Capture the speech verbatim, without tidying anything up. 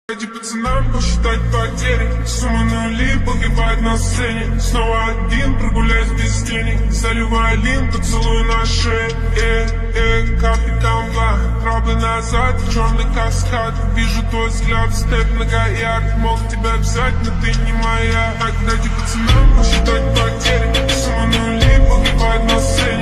Эти пацанам посчитать потери, сумма нули погибает на сцене. Снова один, прогуляюсь без денег, заливаю лин, поцелуй на шее. Э, э, капитан Бла, траблы назад, черный каскад. Вижу твой взгляд, степ на гаяк. Мог тебя взять, но ты не моя. Так, дайте пацанам посчитать потери, сумма нули погибает на сцене.